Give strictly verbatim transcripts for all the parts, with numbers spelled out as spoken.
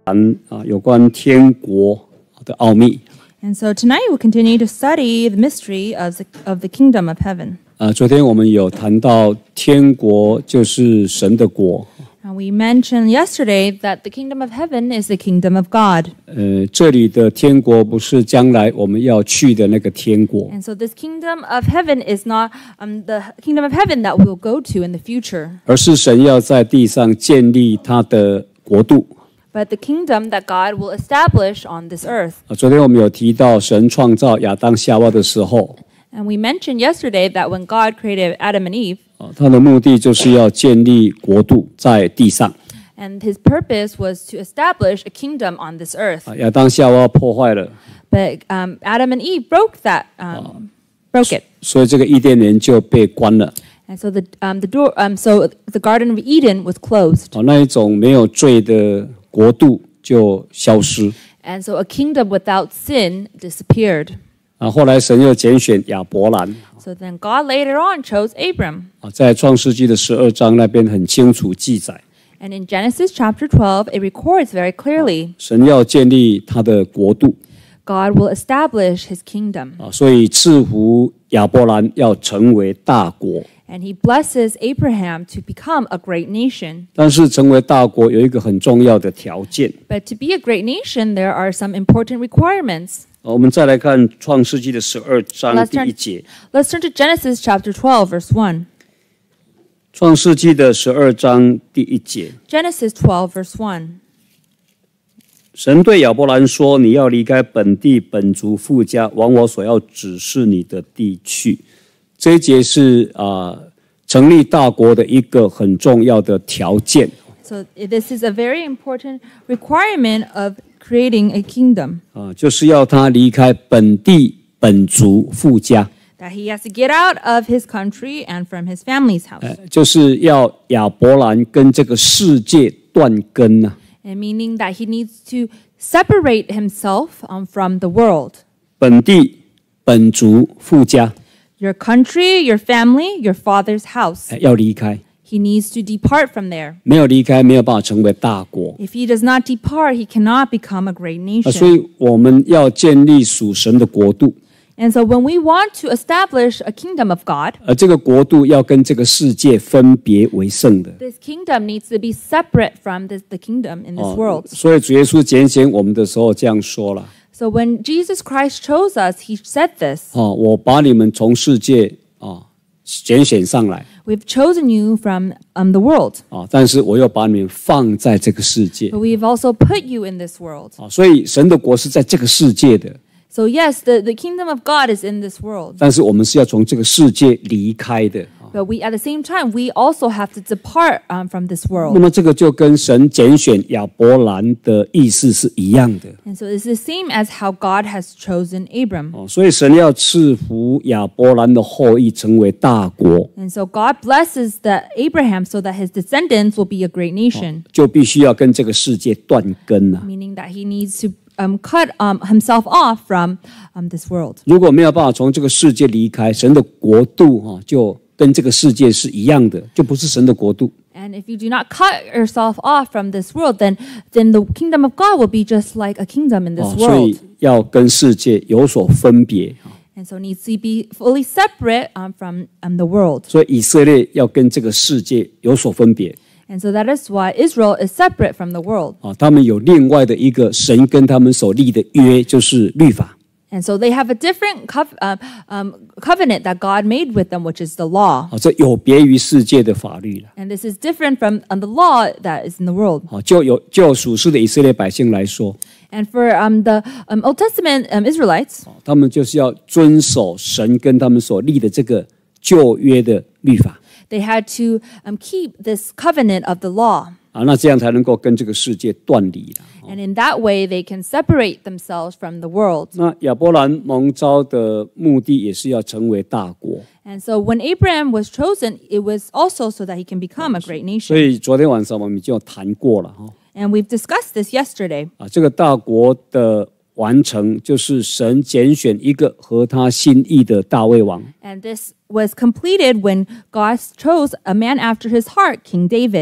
谈啊有关天国的奥秘。 And so tonight we'll continue to study the mystery of the, of the kingdom of heaven. 啊，昨天我们有谈到天国就是神的国。 And we mentioned yesterday that the kingdom of heaven is the kingdom of God. 呃，这里的天国不是将来我们要去的那个天国。 And so this kingdom of heaven is not um, the kingdom of heaven that we will go to in the future. 而是神要在地上建立他的国度。 But the kingdom that God will establish on this earth. 啊，昨天我们有提到神创造亚当夏娃的时候， And we mentioned yesterday that when God created Adam and Eve, 啊，他的目的就是要建立国度在地上。 and his purpose was to establish a kingdom on this earth. 啊，亚当夏娃破坏了， But um, Adam and Eve broke that, um, broke it. 所以这个伊甸园就被关了。 And so the um, the door, um, so the Garden of Eden was closed. 啊，那一种没有罪的国度就消失。 And so a kingdom without sin disappeared. 啊，后来神又拣选亚伯兰。 So then God later on chose Abram. 啊，在创世纪的十二章那边很清楚记载， And in Genesis chapter twelve, it records very clearly, 神要建立他的国度。 God will establish his kingdom. 啊，所以赐福亚伯兰要成为大国。 And he blesses Abraham to become a great nation. 但是成为大国有一个很重要的条件。 But to be a great nation, there are some important requirements. 我们再来看创世纪的十二章 Let's 第一 turn, 节。 let's turn to Genesis chapter twelve, verse one. 创世纪的十二章第一节， Genesis twelve, verse one. 神对亚伯兰说：“你要离开本地本族父家，往我所要指示你的地去。”这一节是啊、呃，成立大国的一个很重要的条件。 So this is a very important requirement of creating a kingdom. 啊，就是要他离开本地本族父家， That he has to get out of his country and from his family's house. 呃就是要亚伯兰跟这个世界断根呐、 And meaning that he needs to separate himself um, from the world. 本地本族父家、 Your country, your family, your father's house. 呃要离开， He needs to depart from there. 没有离开没有办法成为大国。 If he does not depart, he cannot become a great 啊，所 nation. 以我们要建立属神的国度， And so when we want to establish a kingdom of God, 而这个国度要跟这个世界分别为圣的。 this kingdom needs to be separate from this, the kingdom in this 哦 world. 所以主耶稣拣选我们的时候这样说了： So when Jesus Christ chose us, he said this. 哦，我把你们从世界啊拣选上来 We've chosen you from um, the world, 啊，但是我又把你们放在这个世界 but we've also put you in this world. 啊，所以神的国是在这个世界的， So yes, the, the kingdom of God is in this world. 但是我们是要从这个世界离开的。 But we, at the same time, we also have to depart um, from this 那 world. 么这个就跟神拣选亚伯兰的意思是一样的 And so it's the same as how God has chosen Abram. 哦，所以神要赐福亚伯兰的后裔成为大国， And so God blesses the Abraham so that his descendants will be a great nation, 就必须要跟这个世界断根啊。 meaning that he needs to um, cut um, himself off from um, this world. 如果没有办法从这个世界离开，神的国度哈、就跟这个世界是一样的，就不是神的国度。 And if you do not cut yourself off from this world, then, then the kingdom of God will be just like a kingdom in this 哦，所以 world. 要跟世界有所分别。 And so it needs to be fully separate um, from um, the world. 所以以色列要跟这个世界有所分别 And so that is why Israel is separate from the world. 啊，他们有另外的一个神跟他们所立的约，就是律法。 And so they have a different cov- uh, um, covenant that God made with them, which is the law. 啊，这有别于世界的法律了。 And this is different from um, the law that is in the world. 啊，就有就属世的以色列百姓来说， And for um, the um, Old Testament um, Israelites, 啊他们就是要遵守神跟他们所立的这个旧约的律法 they had to um, keep this covenant of the law. 啊，那这样才能够跟这个世界断离了。 And in that way, they can separate themselves from the world. 那亚伯兰蒙召的目的也是要成为大国， And so when Abraham was chosen, it was also so that he can become a great 所 nation. 以昨天晚上我们就谈过了哈 And we've discussed this yesterday. 啊，这个大国的完成就是神拣选一个合他心意的大卫王 And this was completed when God chose a man after his heart, King David.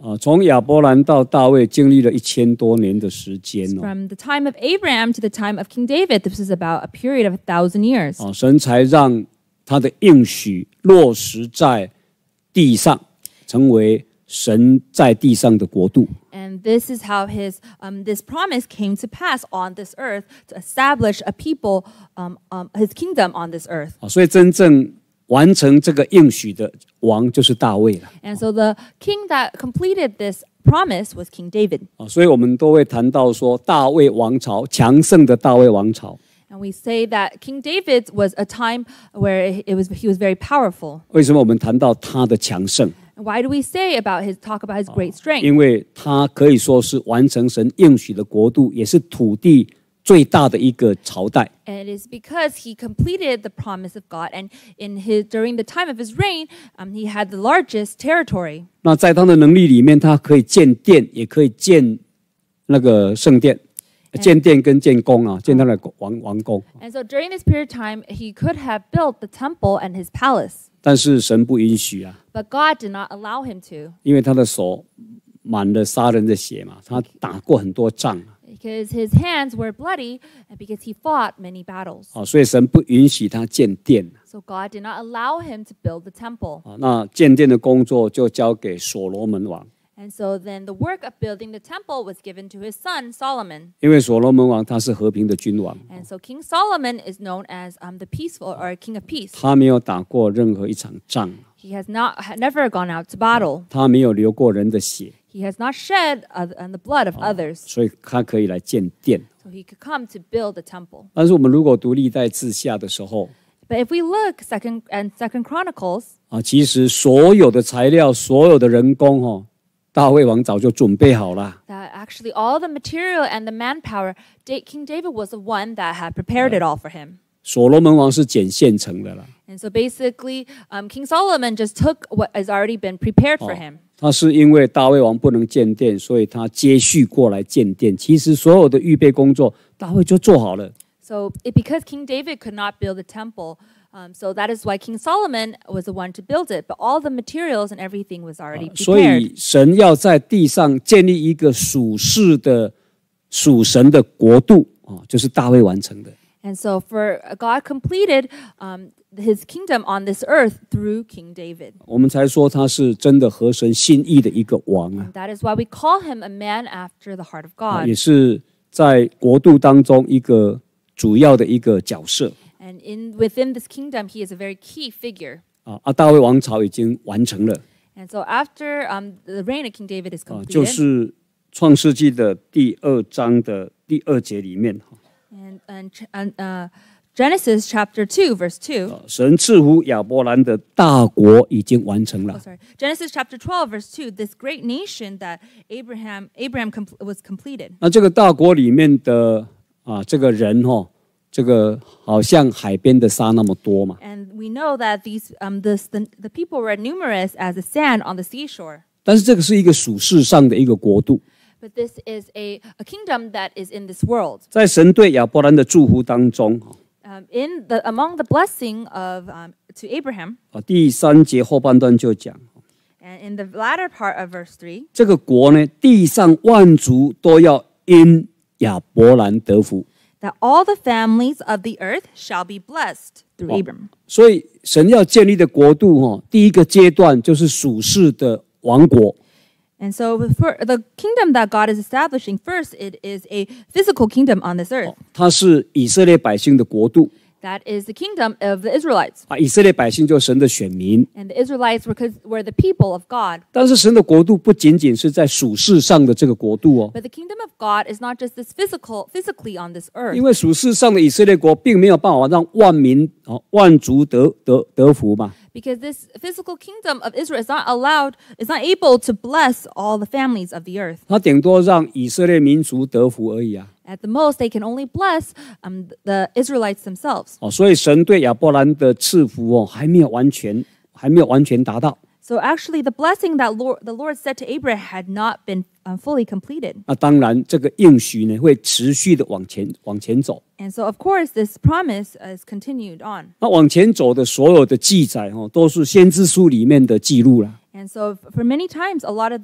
啊，从亚伯兰到大卫经历了一千多年的时间哦。 From the time of Abraham to the time of King David, this is about a period of a thousand years. 啊，神才让他的应许落实在地上，成为神在地上的国度。 And this is how his um, this promise came to pass on this earth to establish a people, um, um, his kingdom on this earth. 啊，所以真正完成这个应许的王就是大卫了。 And so the king that completed this promise was King David. 啊，所以我们都会谈到说大卫王朝，强盛的大卫王朝。 And we say that King David was a time where it was he was very powerful. 为什么我们谈到他的强盛？ And why do we say about his talk about his great strength? 因为他可以说是完成神应许的国度，也是土地最大的一个朝代。 And it is because he completed the promise of God, and in his during the time of his reign, um, he had the largest territory. 那在他的能力里面，他可以建殿，也可以建那个圣殿，建殿跟建宫啊，建他的王王宫。 And so during this period of time, he could have built the temple and his palace, 但是神不允许啊， but God did not allow him to, 因为他的手满了杀人的血嘛，他打过很多仗啊， because his hands were bloody, and because he fought many battles. 啊，所以神不允许他建殿 So God did not allow him to build the temple. 啊。那建殿的工作就交给所罗门王， And so then the work of building the temple was given to his son Solomon. 因为所罗门王他是和平的君王， And so King Solomon is known as um, the peaceful or king of peace. 他没有打过任何一场仗， He has not had never gone out to battle. 他没有流过人的血， He has not shed uh, and the blood of others. 所以他可以来建殿。 So he could come to build the temple. 但是我们如果读历代志下的时候 But if we look second and Second Chronicles, 啊，其实所有的材料、所有的人工哦，大卫王早就准备好了。 that actually all the material and the manpower, Da- King David was the one that had prepared it all for him. 所罗门王是捡现成的啦， And so basically, um, King Solomon just took what has already been prepared for him. 他是因为大卫王不能建殿，所以他接续过来建殿。其实所有的预备工作，大卫就做好了。 So it, because King David could not build the temple, um, so that is why King Solomon was the one to build it. But all the materials and everything was already 所 prepared. 以神要在地上建立一个属世的、属神的国度啊，就是大卫完成的。 And so for God completed um, his kingdom on this earth through King David. 我们才说他是真的合神心意的一个王啊， That is why we call him a man after the heart of 啊 God. 也是在国度当中一个主要的一个角色 And in within this kingdom, he is a very key figure. 啊。啊，大卫王朝已经完成了 And so after um, the reign of King David is 啊，就 completed, 是创世纪的第二章的第二节里面 and, and, ch- and uh, Genesis chapter two, verse two. 啊，神赐福亚伯兰的大国已经完成 Oh, 了。 sorry. Genesis chapter twelve, verse two. This great nation that Abraham Abraham com- was completed. 那这个大国里面的啊，这个人哦，这个好像海边的沙那么多嘛。 And we know that these um this the, the people were numerous as the sand on the seashore. 但是这个是一个属世上的一个国度， But this is a, a kingdom that is in this world. 在神对亚伯兰的祝福当中 Um, in the among the blessing of um, to Abraham, 啊，第三节后半段就讲， and in the latter part of verse three, 这个国呢，地上万族都要因亚伯兰得福。 that all the families of the earth shall be blessed through Abram. 所以神要建立的国度哈，第一个阶段就是属世的王国。 And so for the kingdom that God is establishing, first it is a physical kingdom on this earth. 它是以色列百姓的国度 That is the kingdom of the Israelites. 啊，以色列百姓就是神的选民。 And the Israelites were, cause- were the people of God. 但是神的国度不仅仅是在属世上的这个国度哦， But the kingdom of God is not just this physical, physically on this earth. 因为属世上的以色列国并没有办法让万民哦万族得得得福嘛。 Because this physical kingdom of Israel is not allowed, is not able to bless all the families of the earth. 他顶多让以色列民族得福而已啊。 At the most, they can only bless um, the Israelites themselves. 哦，所以神对亚伯兰的赐福哦，还没有完全，还没有完全达到。 So actually, the blessing that Lord, the Lord said to Abraham had not been um, fully completed. 那当然，这个应许呢会持续的往前往前走。 And so, of course, this promise is continued on. 那往前走的所有的记载哦，都是先知书里面的记录了。 And so, f- for many times, a lot of the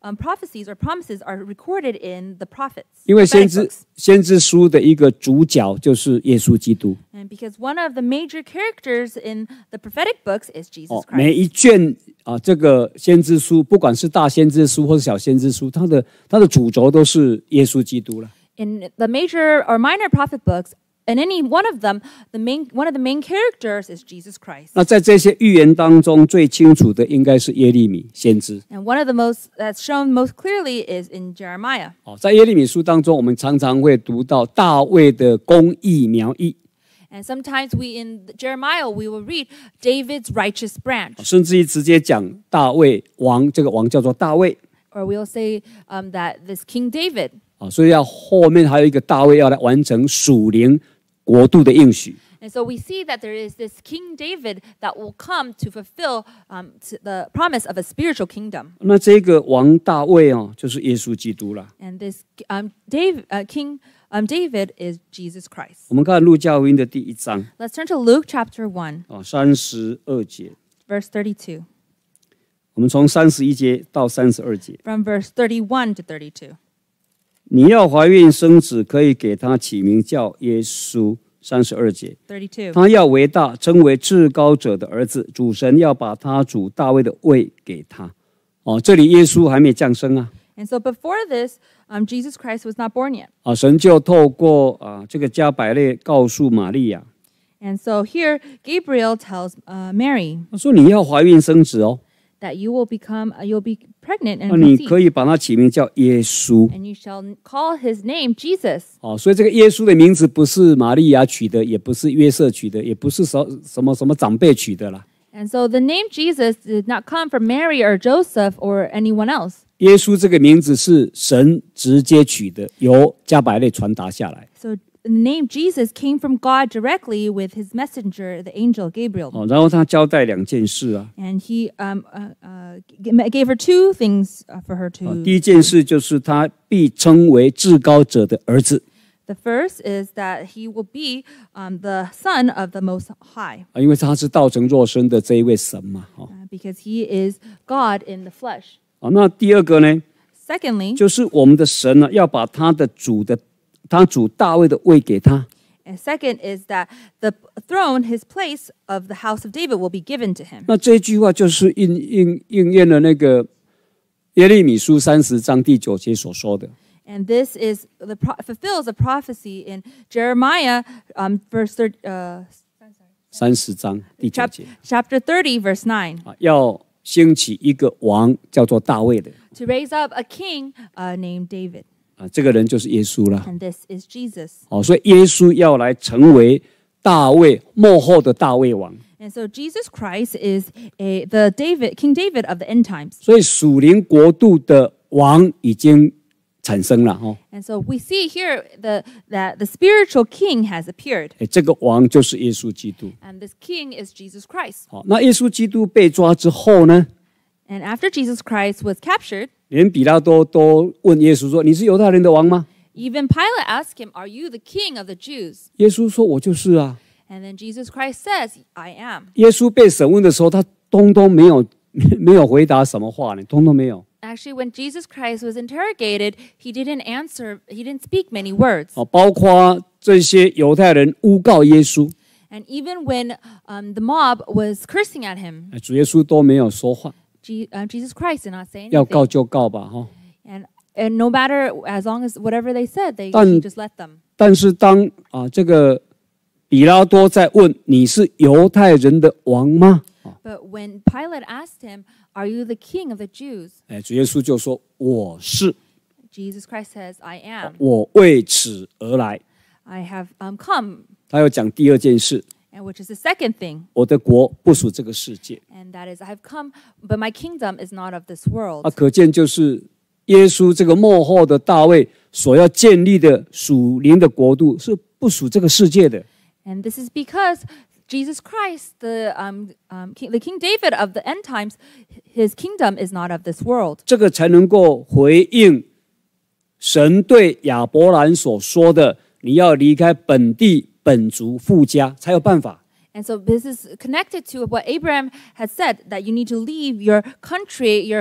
um, prophecies or promises are recorded in the prophets. 因为先 prophetic 知 books. 先知书的一个主角就是耶稣基督。 And because one of the major characters in the prophetic books is Jesus 哦， Christ. 每一卷啊，这个先知书，不管是大先知书或是小先知书，它的它的主轴都是耶稣基督了。 In the major or minor prophet books, in any one of them, the main one of the main characters is Jesus Christ. 那在这些预言当中，最清楚的应该是耶利米先知。 And one of the most that's shown most clearly is in Jeremiah. 哦，在耶利米书当中，我们常常会读到大卫的公义苗裔， And sometimes we in Jeremiah we will read David's righteous branch, 甚至于直接讲大卫王，这个王叫做大卫。 or we'll say um, that this King David. 啊，所以要后面还有一个大卫要来完成属灵国度的应许。 And so we see that there is this King David that will come to fulfill um, to the promise of a spiritual kingdom. 那这个王大卫哦，就是耶稣基督了。 And this um, Dave, uh, King um, David is Jesus Christ. 我们看路加福音的第一章 Let's turn to Luke chapter one, 啊，三十二节， verse thirty-two. 我们从三十一节到三十二节。 From verse thirty-one to thirty-two. 你要怀孕生子，可以给他起名叫耶稣。三十二节， thirty-two. 他要为大，称为至高者的儿子。主神要把他主大卫的位给他。哦，这里耶稣还没降生啊。 And so before this, um, Jesus Christ was not born yet. 啊，神就透过啊这个加百列告诉玛利亚， And so here, Gabriel tells uh, Mary 他说你要怀孕生子哦， that you will become, uh, you'll be pregnant 那 and 你可 conceive, 以把他起名叫耶稣。 and you shall call his name Jesus. 哦，所以这个耶稣的名字不是玛利亚取的，也不是约瑟取的，也不是什什么什么长辈取的啦。 And so the name Jesus did not come from Mary or Joseph or anyone else. 耶稣这个名字是神直接取的，由加百列传达下来。 So the name Jesus came from God directly with his messenger, the angel Gabriel. 哦，然后他交代两件事啊。 And he um, uh, uh, g- gave her two things uh, for her 啊 to. 第一件事就是他必称为至高者的儿子 The first is that he will be um, the son of the Most High, 啊，因为他是道成肉身的这一位神嘛。哦， uh, because he is God in the flesh. 啊，那第二个呢， Secondly, 就是我们的神呢，要把他的主的他主大卫的位给他。 and second is that the throne, his place of the house of David, will be given to him. 那这句话就是应应应验了那个耶利米书三十章第九节所说的。 And this is the pro- fulfills a prophecy in Jeremiah, um, verse thirty, uh, 三十章第九 chap- 节 chapter thirty, verse nine, 啊，要兴起一个王叫做大卫的 to raise up a king uh, named David, 啊，这个人就是耶稣了。 and this is Jesus. 哦，所以耶稣要来成为大卫幕后的大卫王。 And so Jesus Christ is a the David King David of the end times. 所以属灵国度的王已经产生了哦。 And so we see here the, that the spiritual king has appeared, 哎，这个王就是耶稣基督。 and this king is Jesus Christ. 好，那耶稣基督被抓之后呢， And after Jesus Christ was captured, 连比拉多都问耶稣说：“你是犹太人的王吗 even Pilate asked him, "Are you the king of the Jews?" ？” 耶稣说：“我就是啊。 And then Jesus Christ says, "I am." ” 耶稣被审问的时候，他通通没有没有回答什么话呢，通通没有。 Actually, when Jesus Christ was interrogated, he didn't answer, he didn't speak many words. 哦，包括这些犹太人诬告耶稣， And even when um, the mob was cursing at him, 哎主耶稣都没有说话， Je- uh, Jesus Christ did not say 要告 anything. 就告吧，哈。 And, and no matter, as long as whatever they said, they 但- he just let them. 但是当啊这个比拉多在问你是犹太人的王吗？ But when Pilate asked him, "Are you the king of the Jews?" 哎，主耶稣就说我是， Jesus Christ says, "I am. 我为此而来。 I have um, come." 他要讲第二件事， And which is the second thing, 我的国不属这个世界。 and that is, "I have come, but my kingdom is not of this world." 啊，可见就是耶稣这个幕后的大卫所要建立的属灵的国度是不属这个世界的。 And this is because Jesus Christ, the um, um, king, the King David of the end times, his kingdom is not of this world. 这个才能够回应神对亚伯兰所说的：“你要离开本地本族父家，才有办法。” And so this is connected to what Abraham had said, that you need to leave your country, your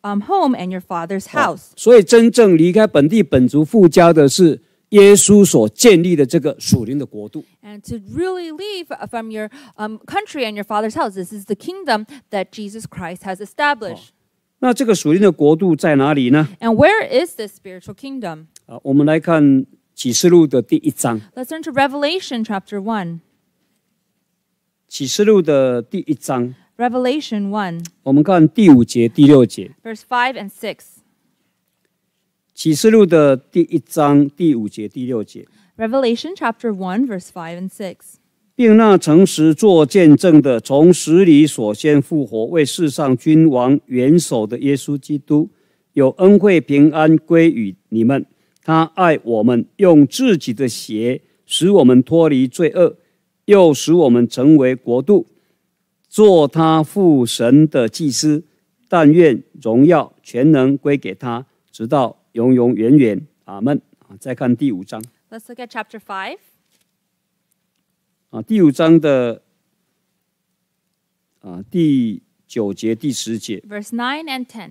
um, home and your father's house. 所以真正离开本地本族富家的是耶稣所建立的这个属灵的国度。 And to really leave from your um, country and your father's house, this is the kingdom that Jesus Christ has established. 那这个属灵的国度在哪里呢？ And where is this spiritual kingdom? 啊，我们来看启示录的第一章。 Let's turn to Revelation chapter one. 启示录的第一章， Revelation one, 我们看第五节、第六节。 verse five and six. 启示录的第一章第五节、第六节， Revelation chapter one, verse five and six. 并那诚实作见证的，从死里所先复活，为世上君王元首的耶稣基督，有恩惠平安归于你们。他爱我们，用自己的血使我们脱离罪恶，又使我们成为国度，做他父神的祭司。但愿荣耀全能归给他，直到永永远远。阿们。再看第五章。 Let's look at chapter five. 啊，第五章的啊第九节、第十节， Verse nine and ten.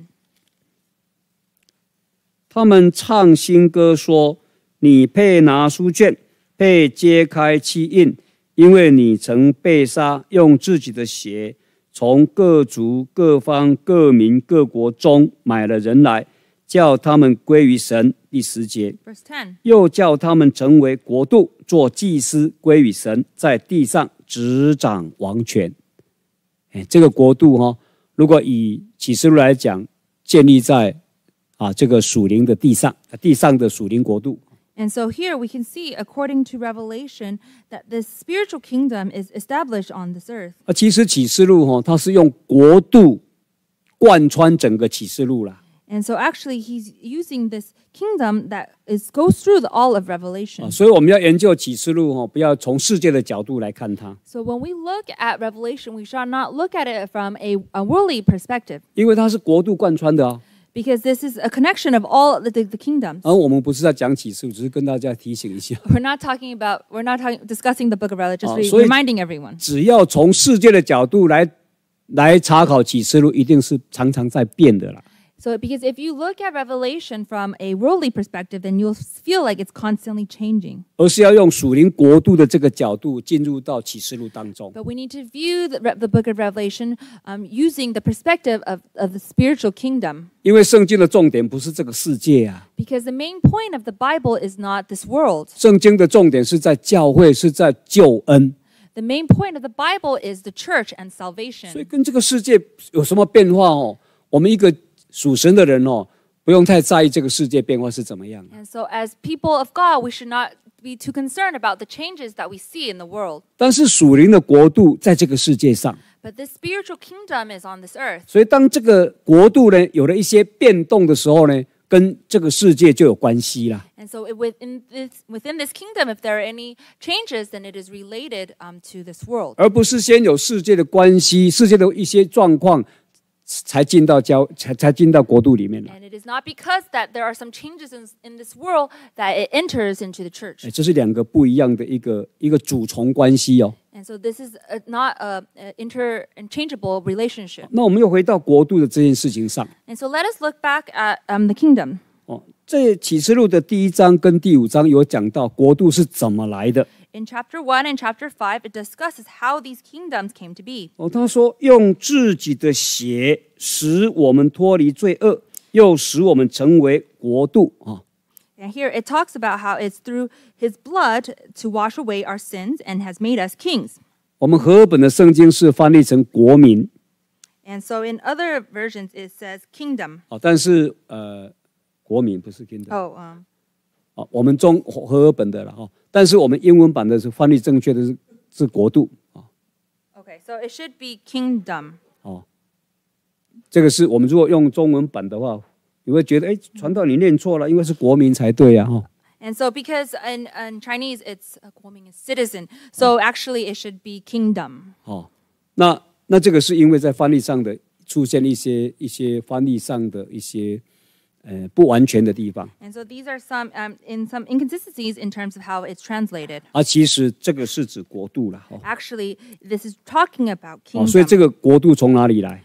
他们唱新歌说：“你配拿书卷，配揭开七印，因为你曾被杀，用自己的血从各族、各方、各民、各国中买了人来，叫他们归于神。”第十节， Verse ten. 又叫他们成为国度，做祭司，归于神，在地上执掌王权。哎，这个国度哈、哦，如果以启示录来讲，建立在啊这个属灵的地上，地上的属灵国度。 And so here we can see, according to Revelation, that this spiritual kingdom is established on this earth. 啊，其实启示录哈、哦，它是用国度贯穿整个启示录啦。 And so actually he's using this kingdom that is goes through the, all of Revelation. 啊，所以我们要研究启示录哈、哦，不要从世界的角度来看它， So when we look at Revelation, we should not look at it from a, a worldly perspective, 因为它是国度贯穿的啊。 because this is a connection of all the, the, the kingdoms. 而我们不是在讲启示录，只是跟大家提醒一下， We're not talking about, we're not talking, discussing the book of Revelation, just Oh, re- 所以- reminding everyone. 只要从世界的角度来来查考启示录，一定是常常在变的啦。 So because if you look at Revelation from a worldly perspective, then you'll feel like it's constantly changing. 而是要用属灵国度的这个角度进入到启示录当中。 But we need to view the, the book of Revelation um, using the perspective of, of the spiritual kingdom. 因为圣经的重点不是这个世界啊， Because the main point of the Bible is not this world. 圣经的重点是在教会，是在救恩。 The main point of the Bible is the church and 所以 salvation. 跟这个世界有什么变化哦？我们一个属神的人哦，不用太在意这个世界变化是怎么样。 And so as people of God, we should not be too concerned about the changes that we see in the world. 但是属灵的国度在这个世界上， But this spiritual kingdom is on this earth. 所以当这个国度呢有了一些变动的时候呢，跟这个世界就有关系啦。 And so it- within this, within this kingdom, if there are any changes, then it is related um, to this world. 而不是先有世界的关系、世界的一些状况，才进到教才才进到国度里面来。 And it is not because that there are some changes in, in this world that it enters into the church. 哎，这是两个不一样的一个一个主从关系哦。 And so this is a, not a, a interchangeable relationship. 那我们又回到国度的这件事情上 And so let us look back at um, the kingdom. 哦。这启示录的第一章跟第五章有讲到国度是怎么来的 In chapter one and chapter five, it discusses how these kingdoms came to be. 哦。他说用自己的血使我们脱离罪恶，又使我们成为国度啊。 And here it talks about how it's through his blood to wash away our sins and has made us kings. 我们和合本的圣经是翻译成国民 And so in other versions, it says kingdom. 哦，但是呃，国民不是 kingdom。 Oh, um, 哦，我们中和合本的了哈，但是我们英文版的是翻译正确的是是国度啊。 okay, so it should be kingdom. 哦，这个是我们如果用中文版的话，你会觉得哎，传道你念错了，因为是国民才对呀哈。 And so because in, in Chinese, it's uh, 国民 is citizen. So actually it should be kingdom. 哦，那那这个是因为在翻译上的出现一些一些翻译上的一些呃不完全的地方， And so these are some, um, in some inconsistencies in terms of how it's translated. 而其实这个是指国度了哦。 Actually, this is talking about 哦，所以 kingdom. 这个国度从哪里来？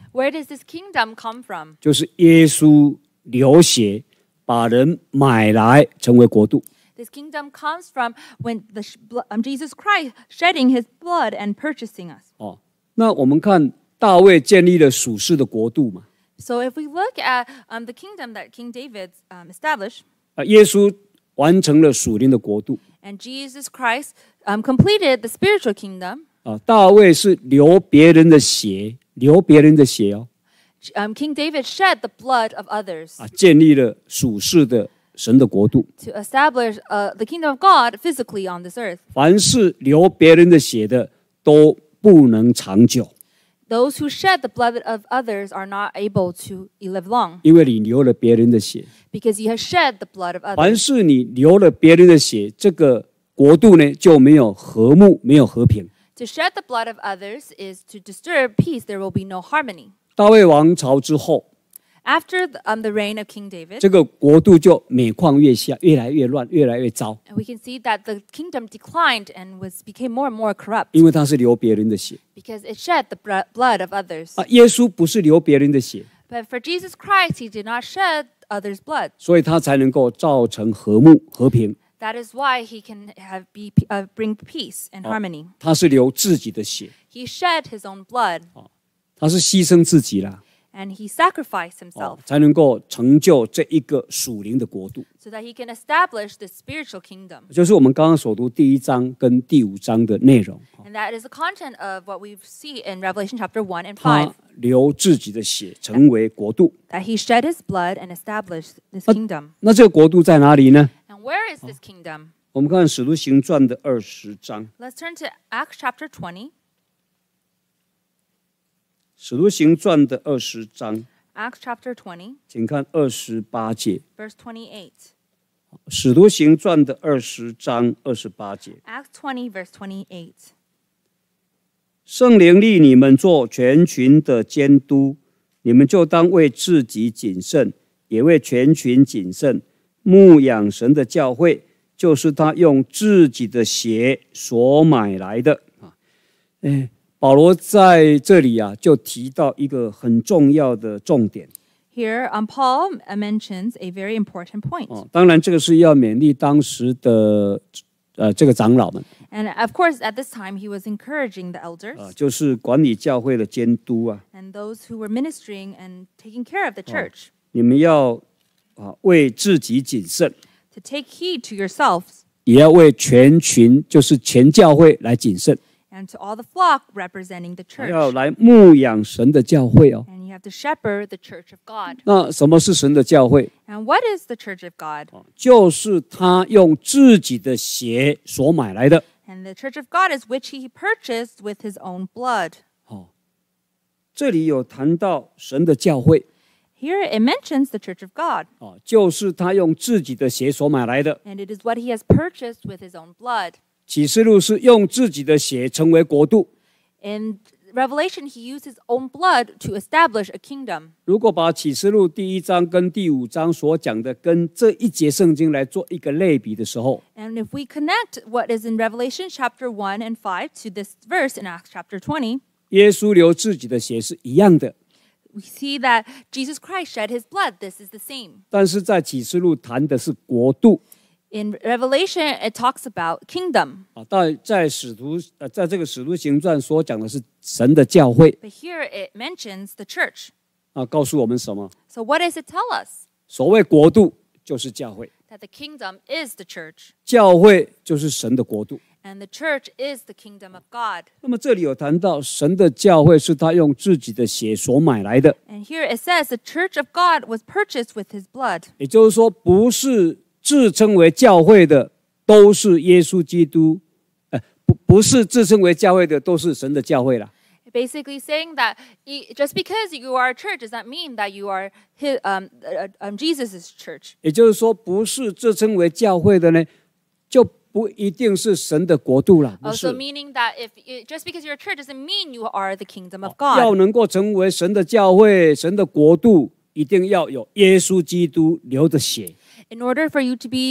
Where does this kingdom come from? 就是耶稣流血把人买来成为国度。 This kingdom comes from when the sh- blo- um, Jesus Christ shedding his blood and purchasing us. 哦，那我们看大卫建立了属世的国度嘛， So if we look at um, the kingdom that King David um, established, 啊，耶稣完成了属灵的国度。 and Jesus Christ um, completed the spiritual kingdom, 啊，大卫是流别人的血，流别人的血哦， um, King David shed the blood of others 啊，建立了属世的神的国度。 to establish uh, the kingdom of God physically on this earth. 凡是流别人的血的，都不能长久， Those who shed the blood of others are not able to live long 因为你流了别人的血。 because you have shed the blood of 凡 others. 是你流了别人的血，这个国度呢就没有和睦，没有和平。 To shed the blood of others is to disturb peace. There will be no harmony. 大卫王朝之后， After the, um, the reign of King David, 这个国度就每况愈下，越来越乱，越来越糟， and we can see that the kingdom declined and was became more and more corrupt 因为他是流别人的血 because it shed the br- blood of others. 啊。耶稣不是流别人的血， But for Jesus Christ, he did not shed others' blood. 所以他才能够造成和睦和平。 That is why he can have be, uh, bring peace and harmony. 他是流自己的血， He shed his own blood 他是牺牲自己啦， and he sacrificed 哦 himself 才能够成就这一个属灵的国度。 so that he can establish the spiritual kingdom. 就是我们刚刚所读第一章跟第五章的内容。 And that is the content of what we see in Revelation chapter one and 他 five. 流自己的血成为国度， That he shed his blood and established this kingdom. 那这个国度在哪里呢？ And where is this kingdom? 我们看《使徒行传》的二十章，《 Let's turn to Acts chapter twenty. 使徒行传》的二十章， Acts chapter twenty, 请看二十八节，《 verse twenty-eight. 使徒行传》的二十章二十八节， Acts twenty, verse twenty-eight. 圣灵立你们做全群的监督，你们就当为自己谨慎，也为全群谨慎，牧养神的教会，就是他用自己的血所买来的啊。哎，保罗在这里啊，就提到一个很重要的重点 Here, um, Paul uh, mentions a very important point. 哦。当然，这个是要勉励当时的呃这个长老们 And of course, at this time, he was encouraging the elders 啊，就是管理教会的监督啊， and those who were ministering and taking care of the church 你们要啊为自己谨慎。 to take heed to yourselves 也要为全群，就是全教会来谨慎， and to all the flock representing the 要 church. 来牧养神的教会哦。 And you have to shepherd the church of God. 那什么是神的教会？ And what is the church of God? 就是他用自己的血所买来的。 And the church of God is which he purchased with his own blood. 哦，这里有谈到神的教会 Here it mentions the church of God, 哦，就是他用自己的血所买来的。 and it is what he has purchased with his own blood. 启示录是用自己的血成为国度。 In Revelation, he used his own blood to establish a kingdom. 如果把启示录第一章跟第五章所讲的跟这一节圣经来做一个类比的时候， And if we connect what is in Revelation chapter one and five to this verse in Acts chapter twenty, 耶稣流自己的血是一样的。 we see that Jesus Christ shed his blood. This is the same. 但是在启示录谈的是国度 In Revelation, it talks about kingdom. 啊，在在使徒呃，在这个使徒行传所讲的是神的教会 But here it mentions the church. 啊，告诉我们什么？ So what does it tell us? 所谓国度就是教会， That the kingdom is the church. 教会就是神的国度。 And the church is the kingdom of God. 那么这里有谈到神的教会是他用自己的血所买来的， And here it says the church of God was purchased with his blood. 也就是说，不是自称为教会的都是耶稣基督，呃，不不是自称为教会的都是神的教会啦。 Basically saying that e- just because you are a church does not mean that you are his, um, uh, um, Jesus' church. 也就是说，不是自称为教会的呢，就不一定是神的国度了。不 Also 是， meaning that if you, just because you're a church doesn't mean you are the kingdom of 要 God. 能够成为神的教会、神的国度，一定要有耶稣基督流的血。 In order for you to be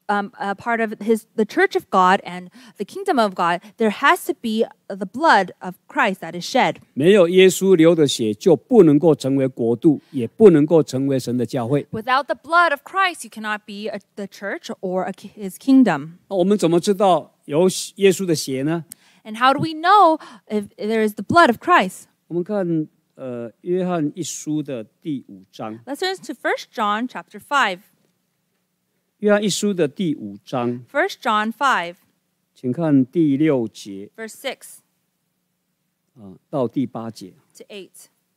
um, a part of his the church of God and the kingdom of God, there has to be the blood of Christ that is shed. 没有耶稣流的血，就不能够成为国度，也不能够成为神的教会。 Without the blood of Christ, you cannot be a, the church or a, his kingdom. 那我们怎么知道有耶稣的血呢？ And how do we know if there is the blood of Christ? 我们看呃约翰一书的第五章， Let's turn to First John chapter five. 约翰一书的第五章， First John five, 请看第六节 verse six 啊到第八节。 to eight.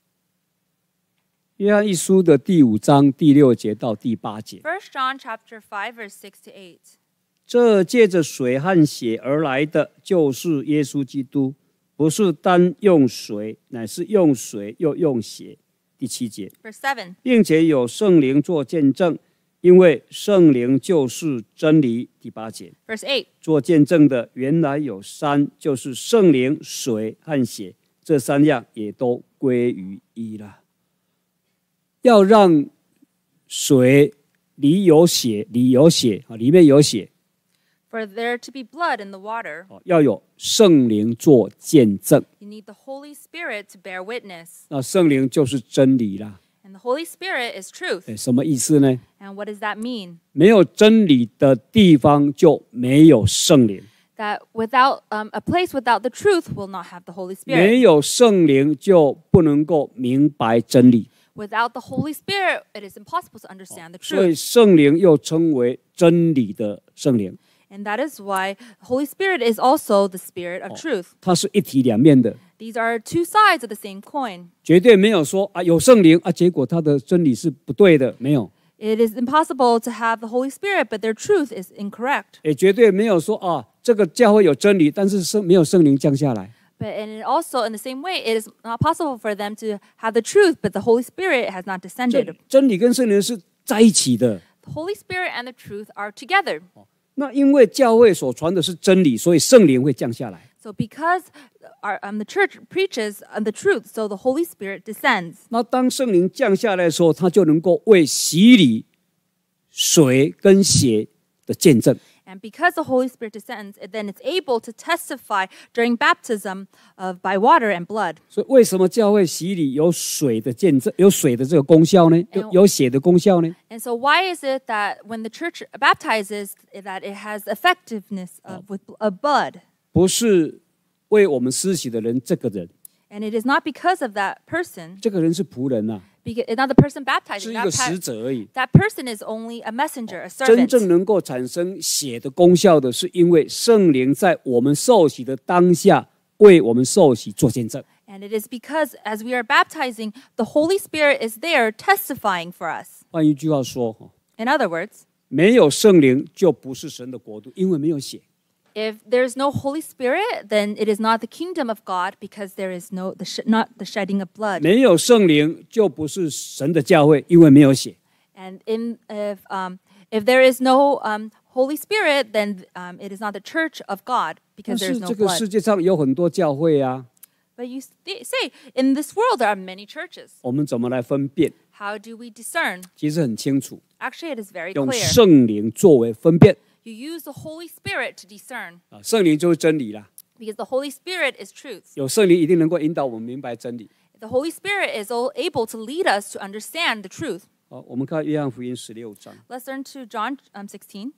约翰一书的第五章第六节到第八节， First John chapter five, verse six to eight. 这借着水和血而来的，就是耶稣基督，不是单用水，乃是用水又用血。第七节， Verse seven. 并且有圣灵做见证，因为圣灵就是真理。第八节， Verse eight. 做见证的原来有三，就是圣灵、水和血，这三样也都归于一了。要让水里有血，里有血啊，里面有血， For there to be blood in the water, 要有圣灵做见证。 you need the Holy Spirit to bear witness. 那圣灵就是真理啦。 And the Holy Spirit is truth. 哎，什么意思呢？ And what does that mean? 没有真理的地方就没有圣灵， That without um, a place without the truth will not have the Holy Spirit. 没有圣灵就不能够明白真理。 Without the Holy Spirit, it is impossible to understand the 所以 truth. 圣灵又称为真理的圣灵， And that is why the Holy Spirit is also the Spirit of truth. 它是一体两面的， These are two sides of the same coin. 绝对没有说啊有圣灵啊，结果它的真理是不对的，没有。 It is impossible to have the Holy Spirit, but their truth is incorrect. 也绝对没有说啊这个教会有真理，但是圣没有圣灵降下来。 But and also in the same way, it is not possible for them to have the truth, but the Holy Spirit has not 这 descended. 真理跟圣灵是在一起的。 The Holy Spirit and the truth are together. 那因为教会所传的是真理，所以圣灵会降下来。 So because our, um, the church preaches um, the truth, so the Holy Spirit descends. 那当圣灵降下来的时候，他就能够为洗礼、水跟血的见证。 And because the Holy Spirit descends, it, then it's able to testify during baptism of by water and blood. 所以为什么教会洗礼有水的见证，有水的这个功效呢？有有血的功效呢？ And so why is it that when the church baptizes, that it has effectiveness of, with, of blood? 不是为我们施洗的人这个人， And it is not because of that person, 这个人是仆人呐、啊， because it's not the person 是 baptizing. 一 That, 个 pa- 使者而已。 that person is only a messenger, a 真 servant. 正能够产生血的功效的，是因为圣灵在我们受洗的当下，为我们受洗做见证。 And it is because as we are baptizing, the Holy Spirit is there testifying for us. 换一句话说， In other words, 没有圣灵就不是神的国度，因为没有血。 if there's no Holy Spirit, then it is not the kingdom of God because there is no the sh- not the shedding of blood. 没有圣灵就不是神的教会，因为没有血。 And in if um, if there is no um, Holy Spirit, then um, it is not the church of God 但 because there 是 is no 这个世 blood. 界上有很多教会啊， But you st- say in this world there are many churches. 我们怎么来分辨？ How do we discern? 其实很清楚， Actually, it is very 用 clear. 圣灵作为分辨 You use the Holy Spirit to discern 啊，圣灵就是真理啦。 because the Holy Spirit is truth. 有圣灵一定能够引导我们明白真理。 The Holy Spirit is all able to lead us to understand the truth. 好，我们看约翰福音十六章， Let's turn to John um, sixteen,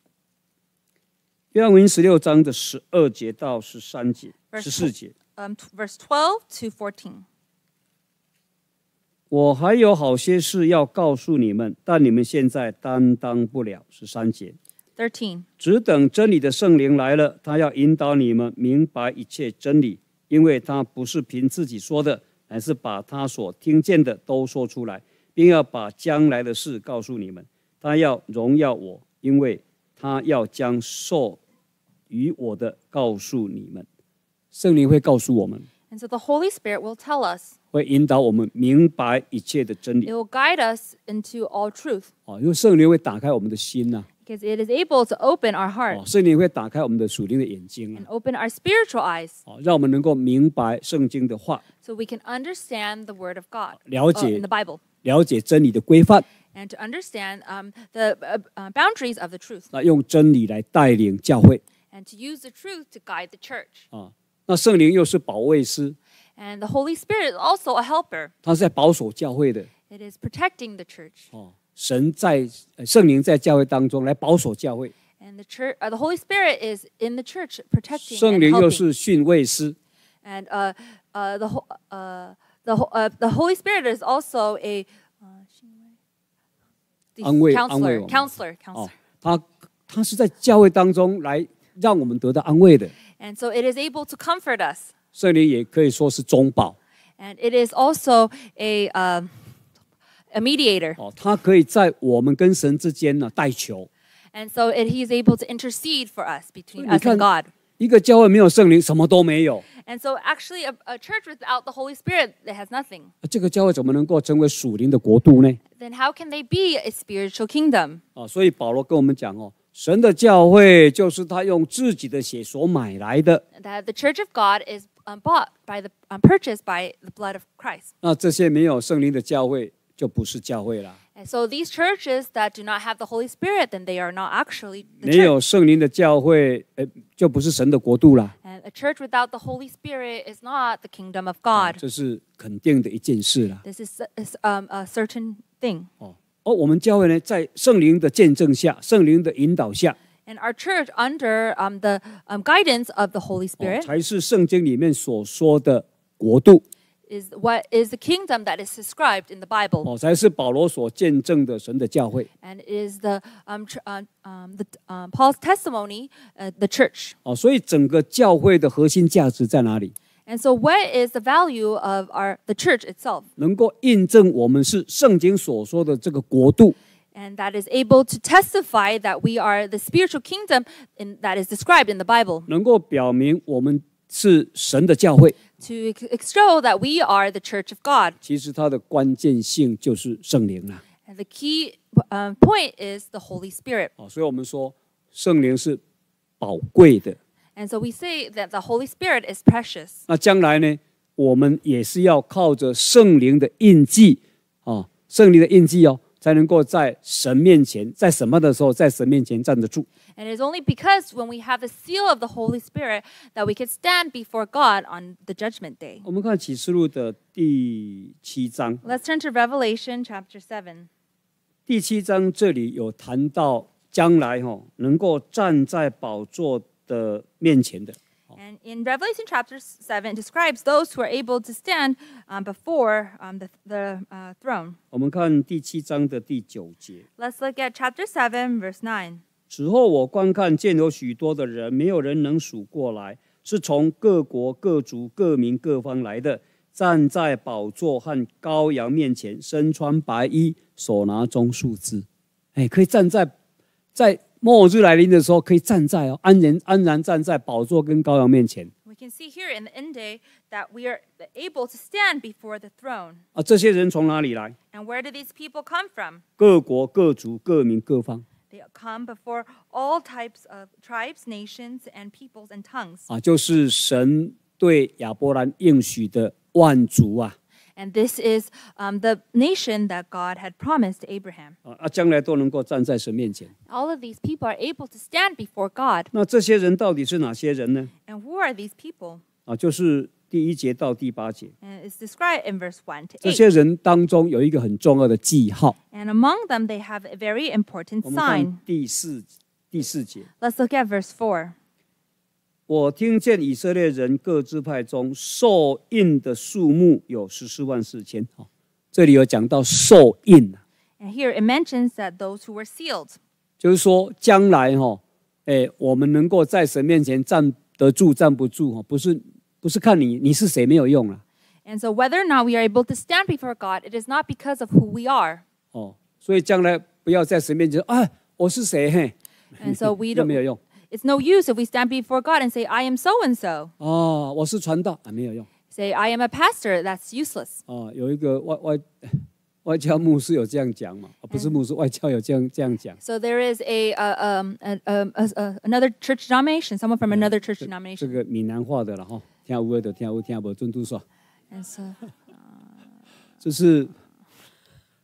约翰福音十六章的十二节到十三节、 Verse 十四节。 um, t- verse twelve to fourteen. 我还有好些事要告诉你们，但你们现在担当不了。十三节， thirteen. 只等真理的圣灵来了，他要引导你们明白一切真理，因为他不是凭自己说的，乃是把他所听见的都说出来，并要把将来的事告诉你们。他要荣耀我，因为他要将受于我的告诉你们。圣灵会告诉我们， And so the Holy Spirit will tell us. 会引导我们明白一切的真理 It。will guide us into all truth 哦，因为圣灵会打开我们的心呐、 because it is able to open our 哦， heart 圣灵会打开我们的属灵的眼睛啊 and，open our spiritual eyes 哦，让我们能够明白圣经的话， so we can understand the Word of God 了 uh, 解 in the Bible 了解真理的规范， and to understand um, the uh, uh, boundaries of the truth, 那用真理来带领教会 and to use the truth to guide the church. 啊。那圣灵又是保卫师， And the Holy Spirit is also a helper. 他是在保守教会的 It is protecting the church. 哦。神在呃圣灵在教会当中来保守教会， And the church, uh, the Holy Spirit is in the church protecting 圣 and 灵又 helping. 是训慰师 And uh, uh, the, ho- uh, the, ho- uh, the Holy Spirit is also a uh, the 安慰- counselor, 安慰我们。 counselor, 哦 counselor.， 他他是在教会当中来让我们得到安慰的。 And so it is able to comfort us. 圣灵也可以说是中保 And it is also a, uh, a mediator. 哦，他可以在我们跟神之间呢代求。 And so it, he is able to intercede for us between 你 us 看 and God. 一个教会没有圣灵，什么都没有。 And so actually a, a church without the Holy Spirit, it has nothing. 这个教会怎么能够成为属灵的国度呢？ Then how can they be a spiritual kingdom? 啊，所以保罗跟我们讲哦，神的教会就是他用自己的血所买来的。 That the church of God is um, bought by the, um, purchased by the blood of Christ. 那这些没有圣灵的教会就不是教会啦。 And so these churches that do not have the Holy Spirit, then they are not actually the 没有 church. 圣灵的教会，呃，就不是神的国度啦。 And a church without the Holy Spirit is not the kingdom of 啊 God. 这是肯定的一件事啦。 This is, is um, a certain thing. 哦，而我们教会呢，在圣灵的见证下，圣灵的引导下， And our church, under um, the um, guidance of the Holy 哦 Spirit, 才是圣经里面所说的国度， is what is the kingdom that is described in the Bible. 哦，才是保罗所见证的神的教会。 And it is the, um, tr- uh, um, the um, Paul's testimony, uh, the church. 哦，所以整个教会的核心价值在哪里？ And so what is the value of our the church itself? 能够印证我们是圣经所说的这个国度。 And that is able to testify that we are the spiritual kingdom in, that is described in the Bible. 能够表明我们是神的教会， To ex- show that we are the church of God. 其实它的关键性就是圣灵啦。 And the key um, point is the Holy Spirit. 哦，所以我们说圣灵是宝贵的。 And so we say that the Holy Spirit is precious. 那将来呢，我们也是要靠着圣灵的印记啊，圣灵的印记哦，才能够在神面前，在审判的时候，在神面前站得住。 And it is only because when we have the seal of the Holy Spirit that we can stand before God on the judgment day. 我们看启示录的第七章， Let's turn to Revelation chapter seven. 第七章这里有谈到将来哈、哦，能够站在宝座的面前的。 And in Revelation chapter seven, it describes those who are able to stand um, before um, the, the uh, throne. 我们看第七章的第九节。 Let's look at chapter seven, verse nine. 此后我观看，见有许多的人，没有人能数过来，是从各国、各族、各民、各方来的，站在宝座和羔羊面前，身穿白衣，手拿棕树枝。哎，可以站在在末日来临的时候，可以站在哦，安然安然站在宝座跟羔羊面前 We can see here in the end day that we are able to stand before the throne. 啊！这些人从哪里来？ And where do these people come from? 各国、各族、各民、各方 They come before all types of tribes, nations, and peoples and tongues. 啊，就是神对亚伯兰应许的万族啊！ And this is um, the nation that God had promised to Abraham. 啊啊，将来都能够站在神面前。 All of these people are able to stand before God. 那这些人到底是哪些人呢？ And who are these people? 啊，就是第一节到第八节， And it's described in verse one to 这 eight. 些人当中有一个很重要的记号。 And among them, they have a very important 我们看 sign. 第四第四节， Let's look at verse four. 我听见以色列人各支派中受印的数目有十四万四千。哦，这里有讲到受印啊， And here it mentions that those who were sealed. 就是说将来哈、哦，哎，我们能够在神面前站得住站不住哈，不是不是看你你是谁没有用了 And so whether or not we are able to stand before God, it is not because of who we are. 哦，所以将来不要在神面前啊，我是谁嘿， And so we 都 don't, 没有用 it's no use if we stand before God and say, I am so and so. 哦，我是传道啊，没有用。 Say, I am a pastor. That's useless. 啊，有一个外外外教牧师有这样讲嘛？啊，不是牧师，外教有这样这样讲。 So there is a, uh, um, a, um, a, a another church denomination, someone from another church 这 denomination. 个闽南话的了哈，听有的就听有，听无准都说。 And so, 就是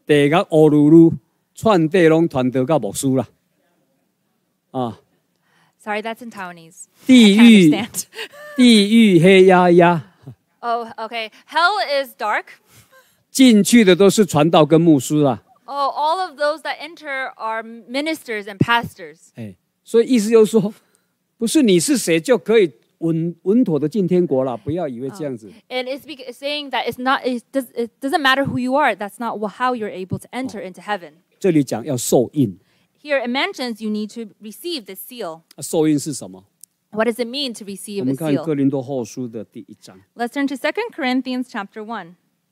地狱乌噜噜，串地拢传到到牧师啦。啊， Sorry, that's in Taiwanese. 地 I can't 狱 understand. 地狱黑压压， Oh, okay. Hell is dark. 进去的都是传道跟牧师啦。 Oh, all of those that enter are ministers and pastors. 哎，所以意思就是说，不是你是谁就可以稳稳妥的进天国了，不要以为这样子。 And it's bec- saying that it's not, it, does, it doesn't matter who you are. That's not wh- how you're able to enter into heaven. 这里讲要受印， Here it mentions you need to receive this seal. 啊受印是什么？ What does it mean to 我 receive a 们看 seal? 哥林多后书的第一章。 Let's turn to Second Corinthians chapter one.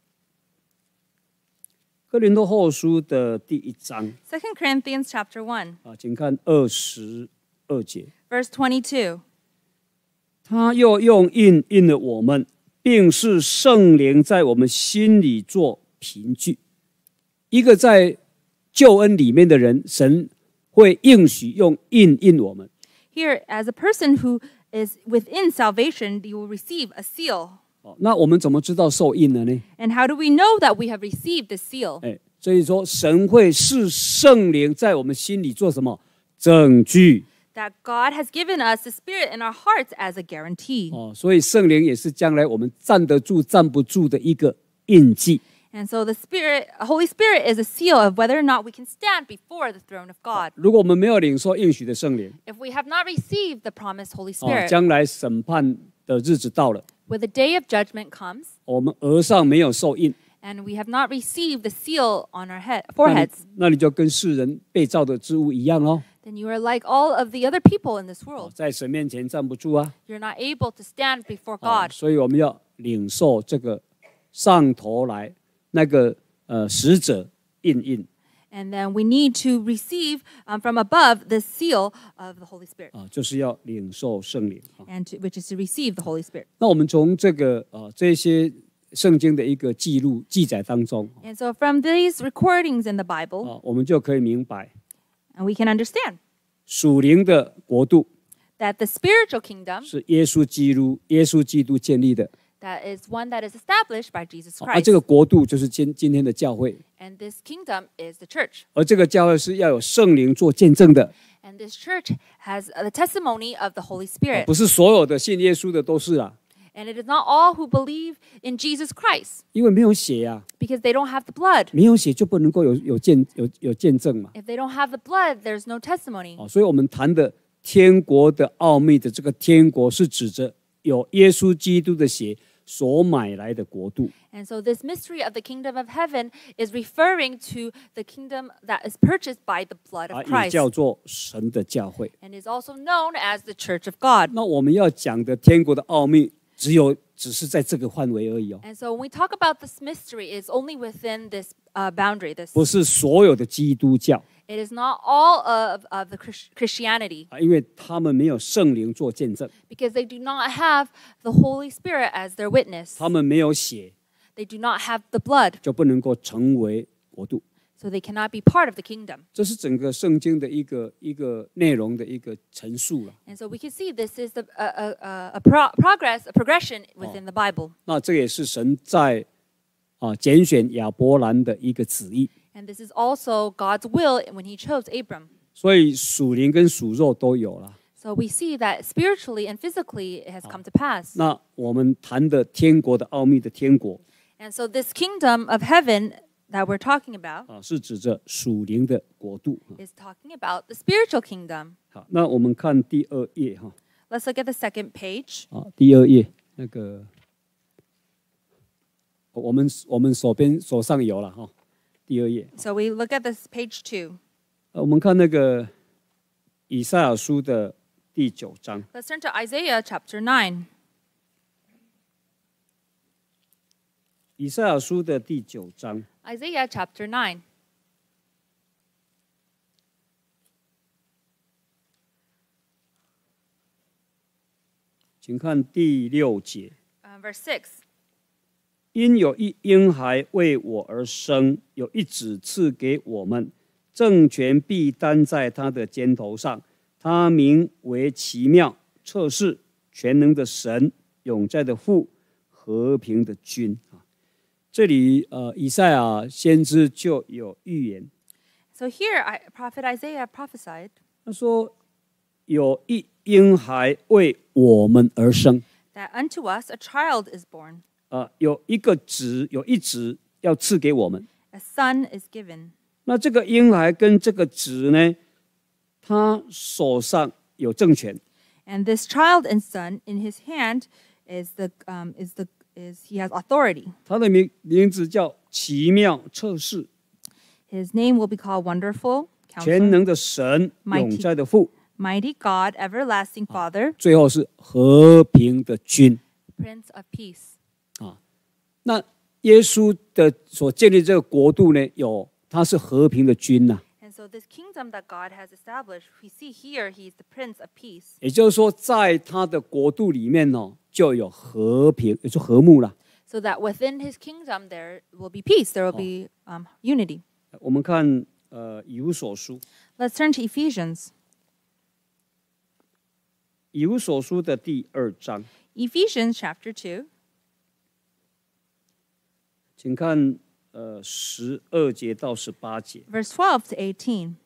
哥林多后书的第一章 Second Corinthians chapter one, 啊，请看二十二节。 verse twenty-two. 他又用印印了我们，并是圣灵在我们心里做凭据。一个在救恩里面的人，神会应许用印印我们。 Here, as a person who is within salvation, you will receive a seal. 哦，那我们怎么知道受印了呢？ And how do we know that we have received the seal? 哎，所以说神会是圣灵在我们心里做什么证据？ That God has given us the Spirit in our hearts as a guarantee. 哦，所以圣灵也是将来我们站得住、站不住的一个印记。 And so the Spirit, Holy Spirit is a seal of whether or not we can stand before the throne of God. 如果我们没有领受应许的圣灵， If we have not received the promised Holy 哦， Spirit, 将来审判的日子到了， when the day of judgment comes, 我们额上没有受印， and we have not received the seal on our head, 那你 foreheads, 那你就跟世人被造的之物一样哦， then you are like all of the other people in this 哦 world. 在神面前站不住啊。 You're not able to stand before 哦 God. 所以我们要领受这个上头来那个呃使者印印 And then we need to receive um, from above the seal of the Holy Spirit, 啊，就是要领受圣灵啊。 and to, which is to receive the Holy Spirit. 那我们从这个呃这些圣经的一个记录记载当中 And so from these recordings in the Bible, 啊，我们就可以明白 and we can understand 属灵的国度 that the spiritual kingdom, 是耶稣基督耶稣基督建立的， that is one that is established by Jesus 啊，而 Christ. 这个国度就是今今天的教会， And this kingdom is the church. 而这个教会是要有圣灵做见证的， And this church has uh, the testimony of the Holy 啊 Spirit. 不是所有的信耶稣的都是啊， And it is not all who believe in Jesus Christ 因为没有血呀、啊， because they don't have the blood. 没有血就不能够有有见有有见证嘛， If they don't have the blood, there's no testimony. 啊，所以我们谈的天国的奥秘的这个天国是指着有耶稣基督的血所买来的国度。 And so this mystery of the kingdom of heaven is referring to the kingdom that is purchased by the blood 啊， of 也 Christ 叫做神的教会。 and is also known as the church of God. 那我们要讲的天国的奥秘，只有只是在这个范围而已哦， And so when we talk about this mystery, it's only within this uh, boundary. This 不是所有的基督教 it is not all of, of the Chris- Christianity 啊，因为他们没有圣灵做见证， because they do not have the Holy Spirit as their witness. 他们没有血， They do not have the blood, 就不能够成为国度。 so they cannot be part of the kingdom. 这是整个圣经的一个一个内容的一个陈述了。 And so we can see this is the, a, a, a, a pro- progress, a progression within the Bible. 那这也是神在啊拣选亚伯兰的一个旨意。 And this is also God's will when he chose Abram. 所以属灵跟属肉都有了。 So we see that spiritually and physically it has come to pass. 那我们谈的天国的奥秘的天国 And so this kingdom of heaven that we're talking about 啊，是指着属灵的国度。 is talking about the spiritual kingdom. 好，那我们看第二页哈 Let's look at the second page. 啊，第二页那个我们我们手边手上有了哈，第二页。 So we look at this page two. 呃我们看那个以赛亚书的第九章。 Let's turn to Isaiah chapter nine. 以赛亚书的第九章， Isaiah chapter nine. 请看第六节。 Uh, verse six. 因有一婴孩为我而生，有一子赐给我们，政权必担在他的肩头上。他名为奇妙、测试、全能的神、永在的父、和平的君。啊， 这里呃，以赛亚先知就有预言， So here, I, Prophet Isaiah prophesied 他说有一婴孩为我们而生， that unto us a child is born, 呃，有一个子，有一子要赐给我们。 a son is given. 那这个婴孩跟这个子呢，他手上有政权， And this child and son in his hand is the um, is the is he has authority. 他的名名字叫奇妙测试， His name will be called Wonderful 全 Counselor, 能的神， Mighty 永在的父， Mighty God, Everlasting Father, 最后是和平的君。 Prince of Peace. 那耶稣的所建立这个国度呢，有他是和平的君呐、 And so this kingdom that God has established, we see here he is the Prince of Peace. 也就是说，在他的国度里面哦，就有和平，也就和睦了。 So that within his kingdom there will be peace, there will be um, unity. 我们看呃以弗所书， Let's turn to Ephesians. 以弗所书的第二章， Ephesians chapter two, 请看呃十二节到十八节。 verse twelve to eighteen.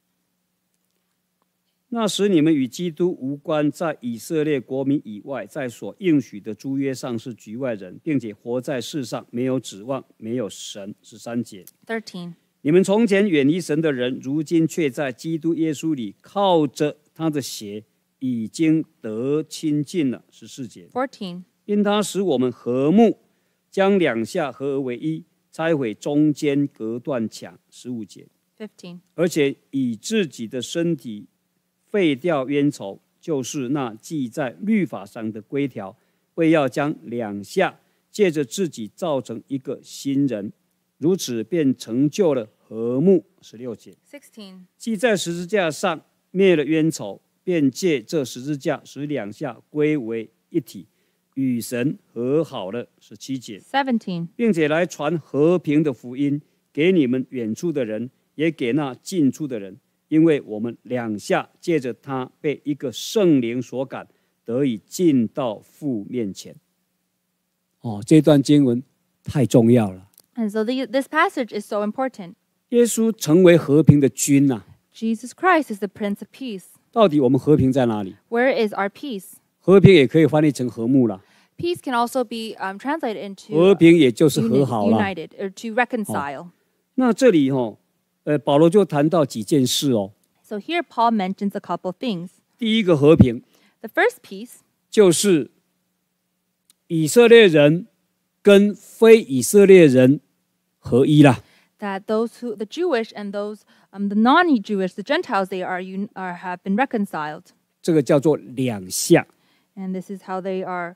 那时你们与基督无关，在以色列国民以外，在所应许的诸约上是局外人，并且活在世上没有指望，没有神。十三节， thirteen. 你们从前远离神的人，如今却在基督耶稣里靠着他的血已经得亲近了。十四节， fourteen. 因他使我们和睦，将两下合而为一，拆毁中间隔断墙。十五节， fifteen. 而且以自己的身体废掉冤仇，就是那记在律法上的规条，为要将两下借着自己造成一个新人，如此便成就了和睦。十六节， sixteen. 既在十字架上灭了冤仇，便借这十字架使两下归为一体，与神和好了。十七节， seventeen. 并且来传和平的福音，给你们远处的人，也给那近处的人，因为我们两下借着他被一个圣灵所感，得以进到父面前。哦，这段经文太重要了。 And so the, this passage is so important. 耶稣成为和平的君呐、啊， Jesus Christ is the Prince of Peace. 到底我们和平在哪里？ Where is our peace? 和平也可以翻译成和睦了， Peace can also be um, translated into 和平也就是和 uni- 好了。 united or to reconcile. 那这里哦，呃，保罗就谈到几件事哦。 So here Paul mentions a couple of things. 第一个和平 The first peace 就是以色列人跟非以色列人合一啦。 that those who the Jewish and those um, the non-Jewish, the Gentiles, they are, un, are have been reconciled, 这个叫做两下， and this is how they are.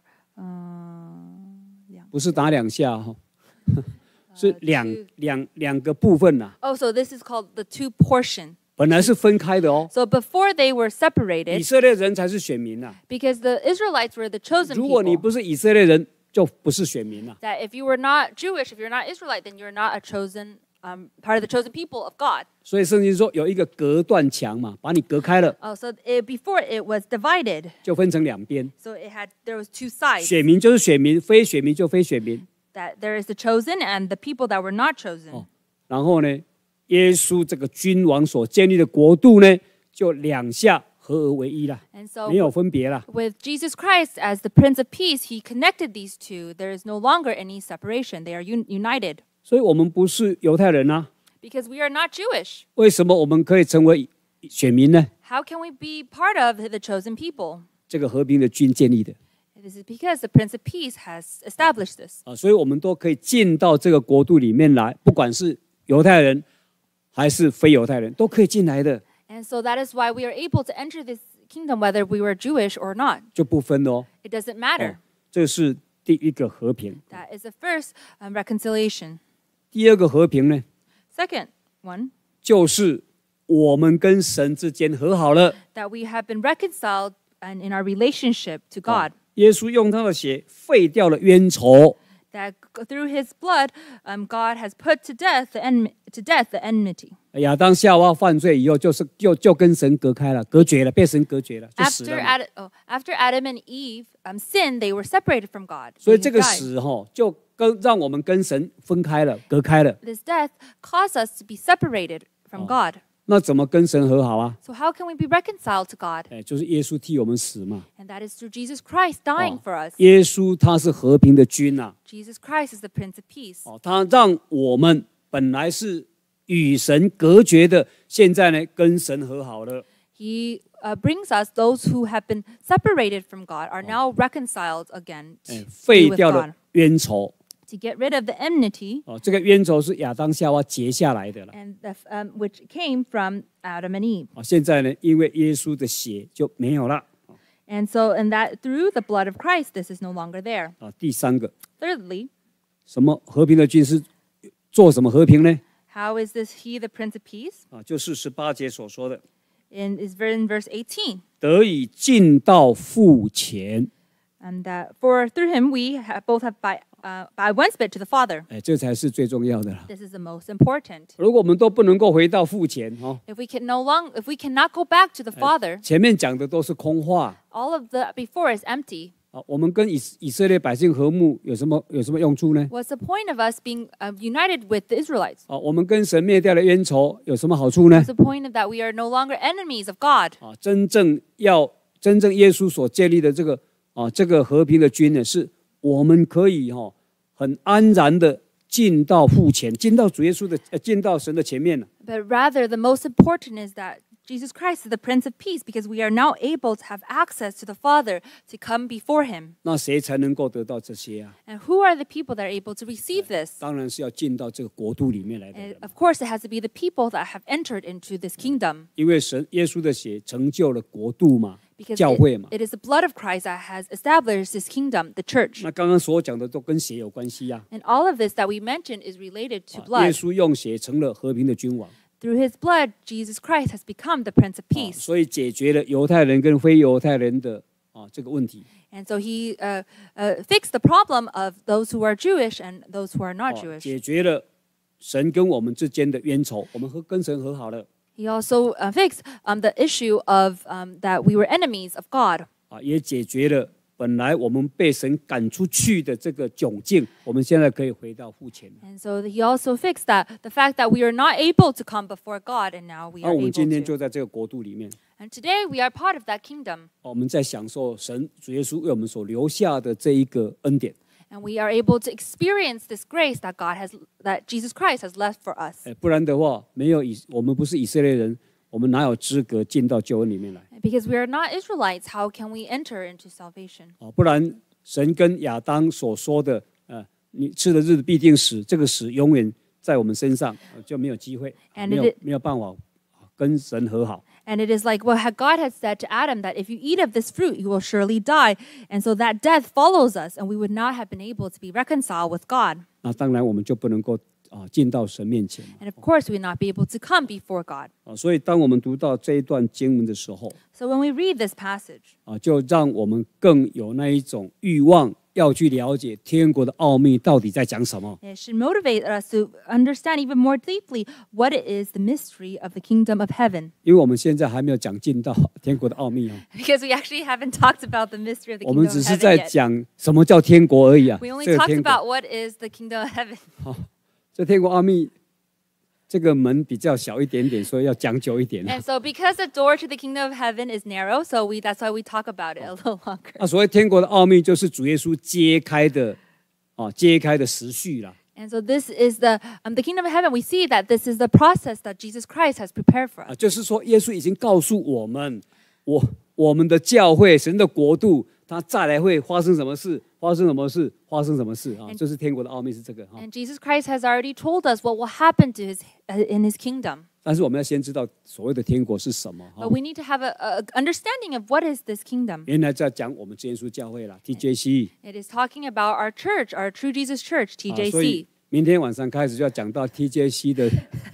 Uh, 不是打两下哈、哦，是两 two 两两个部分呐、啊， oh, so this is called the two portion. 本来是分开的哦。 So before they were 以 separated, 色列人才是选民呐、啊， because the Israelites were the chosen 如果你 people. 不是以色列人，就不是选民呐、啊。 That if you were not Jewish, if you're not Israelite, then you're not a chosen um, part of the chosen people of God. 所以圣经说有一个隔断墙嘛，把你隔开了， Oh, so it, before it was divided. 就分成两边， So it had there was two sides. 选民就是选民，非选民就非选民。 That there is the chosen and the people that were not chosen. 哦，然后呢，耶稣这个君王所建立的国度呢，就两下合而为一了， And so 没有分别了。 with Jesus Christ as the Prince of Peace, he connected these two. There is no longer any separation. They are un- united. 所以我们不是犹太人啊， Because we are not Jewish. 为什么我们可以成为选民呢？ How can we be part of the chosen people? 这个和平的君建立的 This is because the Prince of Peace has established this. 啊，所以我们都可以进到这个国度里面来，不管是犹太人还是非犹太人，都可以进来的， And so that is why we are able to enter this kingdom whether we were Jewish or not. 就不分哦。 It doesn't matter. 这是第一个和平。 That is the first um, reconciliation. 第二个和平呢， Second one, 就是我们跟神之间和好了。 that we have been reconciled and in our relationship to God. 耶稣用他的血废掉了冤仇， That through his blood, um, God has put to death the enm- to death the enmity. 亚当夏娃犯罪以后，就是就就跟神隔开了，隔绝了，被神隔绝了，就死 After 了嘛。 Adam, oh, after Adam and Eve um, sinned, they were separated from God. 所以 They 这个 died. 死哈、哦，就跟让我们跟神分开了，隔开了。 This death caused us to be separated from God. 那怎么跟神和好啊？ So how can we be reconciled to God? 哎，就是耶稣替我们死嘛。 And that is through Jesus Christ dying for us. 耶稣他是和平的君呐、 Jesus Christ is the Prince of Peace. 哦，他让我们本来是与神隔绝的，现在呢跟神和好了。 He uh, brings us, those who have been separated from God, are now reconciled again 哎， to 废 be with 掉 God. 了冤仇。 To get rid of the enmity, 哦，这个冤仇是亚当夏娃结下来的了。 and the, um, which came from Adam and Eve. 哦，现在呢，因为耶稣的血就没有了。 And so, in that through the blood of Christ, this is no longer there. 啊，第三个， Thirdly, 什么和平的君是做什么和平呢？ how is this He the Prince of Peace? 啊，就是十八节所说的， In is in verse eighteen, 得以进到父前。 and that for through Him we have, both have by uh, by one spirit to the Father. 哎，这才是最重要的了。 This is the most important. 如果我们都不能够回到父前，哦， If we can no long, if we cannot go back to the Father, 前面讲的都是空话。 all of the before is empty. 啊，我们跟以以色列百姓和睦有什么有什么用处呢？ What's the point of us being uh, united with the Israelites? 啊，我们跟神灭掉了冤仇有什么好处呢 What's？the point of that we are no longer enemies of God? 啊，真正要真正耶稣所建立的这个啊这个和平的君呢，是我们可以哈、哦、很安然的进到父前，进到主耶稣的呃进到神的前面了。 But rather, the most important is that Jesus Christ is the Prince of Peace, because we are now able to have access to the Father to come before Him. 那谁才能够得到这些啊？ And who are the people that are able to receive this? 当然是要进到这个国度里面来的 And 人， of course, it has to be the people that have entered into this kingdom, 因为神耶稣的血成就了国度嘛， because 教会嘛。 it, it is the blood of Christ that has established this kingdom, the church. 那刚刚所讲的都跟血有关系呀、 And all of this that we mentioned is related to 啊。耶 blood. 稣用血成了和平的君王。 Through His blood, Jesus Christ has become the Prince of 啊 Peace. 所以解决了犹太人跟非犹太人的啊这个问题。 And so He uh, uh, fixed the problem of those who are Jewish and those who are 啊 not Jewish. 解决了神跟我们之间的冤仇，我们和跟神和好了。 He also uh, fixed um, the issue of um, that we were enemies of God. 啊，也解决了本来我们被神赶出去的这个窘境，我们现在可以回到父前。 And so He also fixed that, the fact that we are not able to come before God, and now we 那 are 我们 able 今天就 to. 在这个国度里面， And today we are part of that kingdom, 我们在享受神主耶稣为我们所留下的这一个恩典。 and we are able to experience this grace that God has, that Jesus Christ has left for us. 哎，不然的话，没有以我们不是以色列人，我们哪有资格进到救恩里面来？ Because we are not Israelites, how can we enter into salvation? 啊，不然神跟亚当所说的，呃，你吃的日子必定死，这个死永远在我们身上，呃就没有机会，啊 And 没有 it- 没有办法啊跟神和好。 And it is like what had- God had said to Adam, that if you eat of this fruit, you will surely die. And so that death follows us, and we would not have been able to be reconciled with God. 那当然我们就不能够啊进到神面前 And of course, we would not be able to come before God. 啊。所以当我们读到这一段经文的时候 So when we read this passage, 啊，就让我们更有那一种欲望，要去了解天国的奥秘到底在讲什么。 it should motivate us to understand even more deeply what it is, the mystery of the kingdom of heaven. 因为我们现在还没有讲进到天国的奥秘啊， Because we actually haven't talked about the mystery of the 我 kingdom 们 of 只是 heaven 在 yet. 讲什么叫天国而已啊。 We only 这个 talked 天国 about what is the kingdom of heaven. 这天国奥秘这个门比较小一点点，所以要讲久一点。 And so because the door to the kingdom of heaven is narrow, so we that's why we talk about it a little longer. 那所谓天国的奥秘，就是主耶稣揭开的啊，揭开的时序啦。 And so this is the um, the kingdom of heaven. We see that this is the process that Jesus Christ has prepared for 啊， us. 就是说，耶稣已经告诉我们，我我们的教会、神的国度，它再来会发生什么事，发生什么事，发生什么事啊？这是天国的奥秘，是这个哈。 And Jesus Christ has already told us what will happen to his uh, in his kingdom. 但是我们要先知道所谓的天国是什么哈 But。we need to have a, a understanding of what is this kingdom. 原来在讲我们真耶稣教会啦 ，T J C。 It is talking about our church, our True Jesus Church, 啊 T J 所以 C. 明天晚上开始就要讲到 T J C 的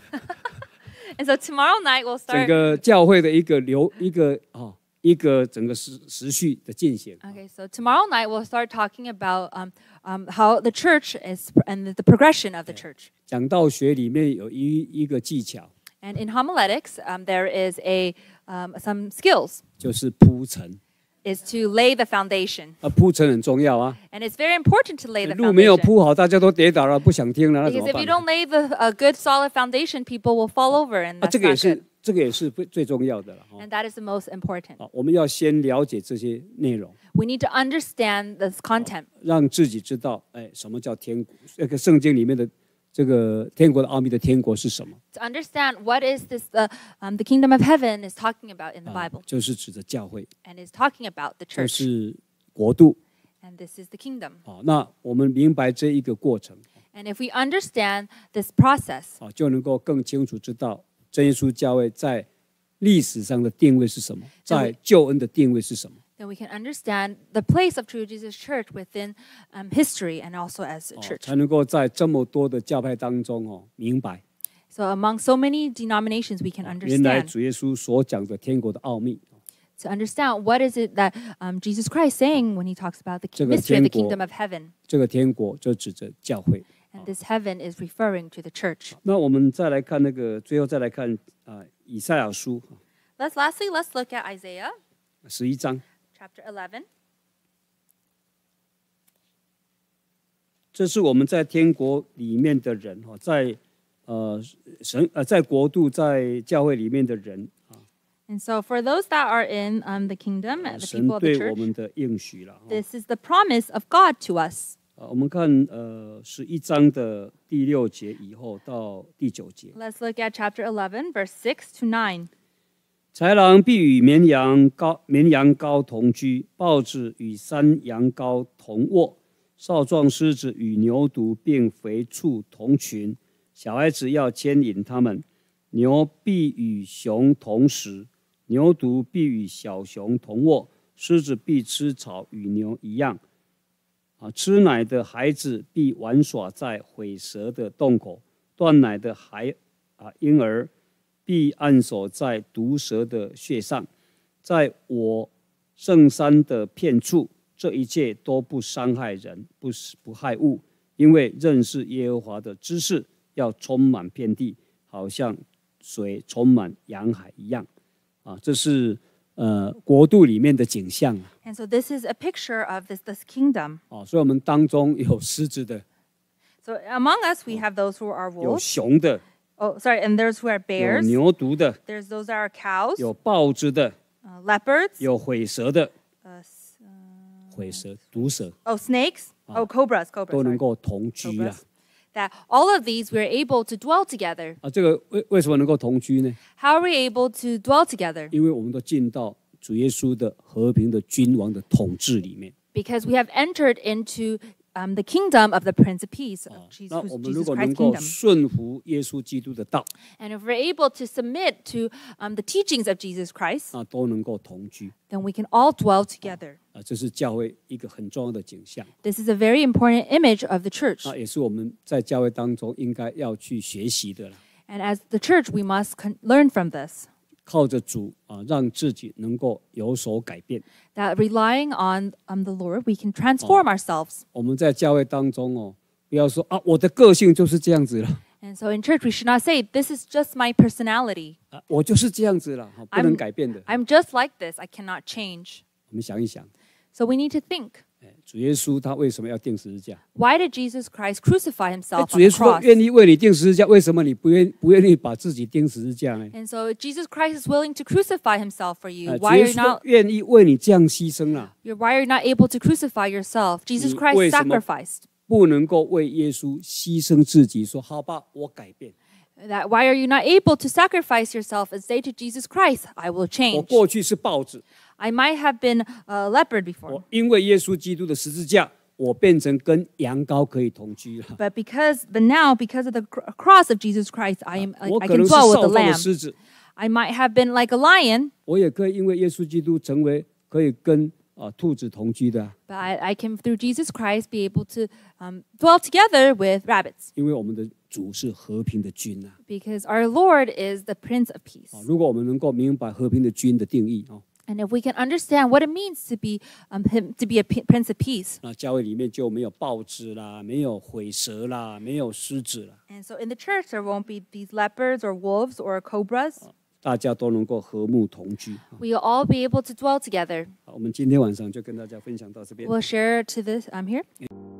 And so tomorrow night we'll 整 start. 个教会的一个流一个啊一个整个时时序的进行。 Okay, so tomorrow night we'll start talking about um, um, how the church is and the progression of the church. 讲道学里面有一一个技巧， And in homiletics, um, there is a um, some skills, 就是铺陈。 is to lay the foundation. 啊，铺陈很重要啊。 And it's very important to lay the 路没有 foundation. 铺好，大家都跌倒了，不想听了，那怎 Because 么 if 办 you？don't lay the a good solid foundation, people will fall over, and 啊，这 that's 个也 not 是 good. 这个也是最最重要的了。哈 And that is the most important. 啊，我们要先了解这些内容， We need to understand this content 让自己知道，哎，什么叫天国？这个圣经里面的这个天国的奥秘的天国是什么？ to understand what is this the um, the kingdom of heaven is talking about in the 啊 Bible, 就是指着教会， and is talking about the 就 church, 是国度 and this is the kingdom. 啊。那我们明白这一个过程 And if we understand this process, 啊，就能够更清楚知道真耶稣教会在历史上的定位是什么，在救恩的定位是什么。 then we can understand the place of True Jesus Church within um, history and also as a 哦 church. 才能够在这么多的教派当中哦，明白 So among so many denominations, we can 原来 understand 主耶稣所讲的天国的奥秘。 to understand what is it that um, Jesus Christ saying when he talks about the 这个 mystery of the 天国- kingdom of heaven. 这个天国就指着教会。 And this heaven is referring to the church. 那我们再来看那个，最后再来看啊、以赛亚书 Let's lastly, let's look at Isaiah 十一章， chapter eleven. 这是我们在天国里面的人哈，在呃神呃在国度在教会里面的人啊， And so for those that are in um, the kingdom, the 神 people of the 对我 church, 们的应许了。哈 this is the promise of God to us. 啊，我们看呃十一章的第六节以后到第九节， Let's look at chapter eleven, verse six to nine. 豺狼必与绵羊羔绵羊羔同居，豹子与山羊羔同卧，少壮狮子与牛犊并肥畜同群。小孩子要牵引他们，牛必与熊同食，牛犊必与小熊同卧，狮子必吃草，与牛一样。啊，吃奶的孩子必玩耍在毁蛇的洞口，断奶的孩啊婴儿必按手在毒蛇的穴上，在我圣山的片处，这一切都不伤害人，不不害物，因为认识耶和华的知识要充满遍地，好像水充满洋海一样。啊，这是呃国度里面的景象 And so this is a picture of this, this kingdom. 啊，所以我们当中有狮子的， So among us, we have those who are 有 wolves. 熊的， Oh, sorry, and there's who are 有 bears. 牛犊的， There's those that are cows, 有豹子的， uh, leopards, 有毁蛇的， uh, s- uh, 毁蛇、毒蛇 oh, snakes, oh, cobras, 都 cobras. 能 Sorry. 够同居啦。 Cobras. That all of these we're able to dwell together. 啊，这个为为什么能够同居呢？ How are we able to dwell together? 因为我们都进到主耶稣的和平的君王的统治里面。 Because we have entered into um, the kingdom of the Prince of Peace, of 那 Jesus, 我们如 Jesus 果能 Christ's 够 kingdom. 顺服耶稣基督的道， And if we're able to submit to um, the teachings of Jesus Christ, 那都能够同居。 then we can all dwell together. 啊，这是教会一个很重要的景象。 This is a very important image of the church. 那也是我们在教会当中应该要去学习的啦。 And as the church, we must con- learn from this. 靠着主啊，让自己能够有所改变。 That relying on um, the Lord, we can transform ourselves. 我们在教会当中哦，不要说啊，我的个性就是这样子了 And so in church, we should not say, this is just my personality. 啊，我就是这样子了，哈不能 I'm- 改变的。 I'm just like this. I cannot change. 我们想一想， So we need to think. 哎主耶稣他为什么要定十字架？ Why did Jesus Christ crucify 哎 himself 主 on 耶 the 稣说 cross? 愿意为你定十字架，为什么你不愿不愿意把自己钉十字架呢？ And so Jesus Christ is willing to crucify himself for you. 哎主 Why 耶 are you 稣说 not 愿意为你这样牺牲了， you're, why are you not able to crucify yourself? Jesus 你 Christ 为什么- sacrificed. 不能够为耶稣牺牲自己，说好吧，我改变。 That why are you not able to sacrifice yourself and say to Jesus Christ, I will 我 change. 过去是豹子， I might have been a leopard before, 我因为耶稣基督的十字架，我变成跟羊羔可以同居了。 but because but now because of the cr- cross of Jesus Christ, I am I, 我 I 可 can 能是 dwell with 少 the 壮的 lamb. 狮子， I might have been like a lion, 我也可以因为耶稣基督成为可以跟啊兔子同居的啊， but I, I can through Jesus Christ be able to um, dwell together with rabbits. 因为我们的主是和平的君啊。 Because our Lord is the Prince of Peace. 啊如果我们能够明白和平的君的定义啊， And if we can understand what it means to be um, him, to be a P- Prince of Peace, 那教会里面就没有豹子啦，没有毁蛇啦，没有狮子啦。 and so in the church there won't be these leopards or wolves or cobras. 大家都能够和睦同居。 We will all be able to dwell together. 好，我们今天晚上就跟大家分享到这边。 We'll share to this. I'm here.